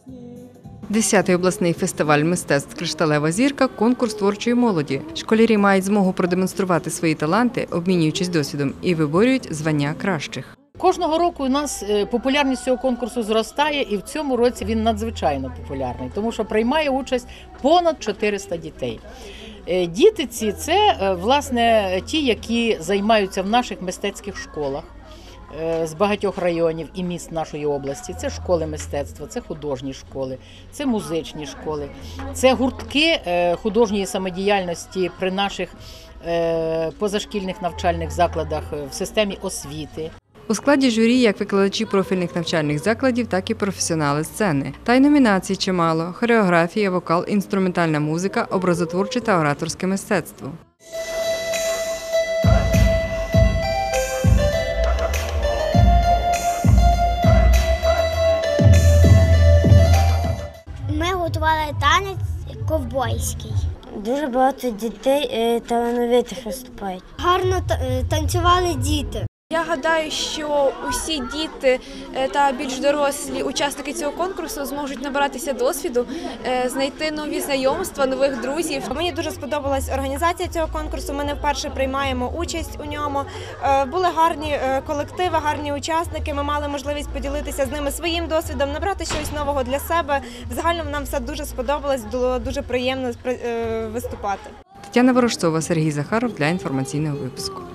10-й обласний фестиваль мистецтв «Кришталева зірка» – конкурс творчої молоді. Школярі мають змогу продемонструвати свої таланти, обмінюючись досвідом, і виборюють звання кращих. Кожного року у нас популярність цього конкурсу зростає, і в цьому році він надзвичайно популярний, тому що приймає участь понад 400 дітей. Діти ці – це, власне, ті, які займаються в наших мистецьких школах з багатьох районів і міст нашої області. Це школи мистецтва, це художні школи, це музичні школи, це гуртки художньої самодіяльності при наших позашкільних навчальних закладах в системі освіти. У складі журі як викладачі профільних навчальних закладів, так і професіонали сцени. Та й номінацій чимало – хореографія, вокал, інструментальна музика, образотворче та ораторське мистецтво. Ми готували танець ковбойський. Дуже багато дітей талановитих виступають. Гарно танцювали діти. Я гадаю, що усі діти та більш дорослі учасники цього конкурсу зможуть набиратися досвіду, знайти нові знайомства, нових друзів. Мені дуже сподобалась організація цього конкурсу, ми не вперше приймаємо участь у ньому. Були гарні колективи, гарні учасники, ми мали можливість поділитися з ними своїм досвідом, набрати щось нового для себе. Взагалі нам все дуже сподобалось, було дуже приємно виступати. Тетяна Ворожцова, Сергій Захаров для інформаційного випуску.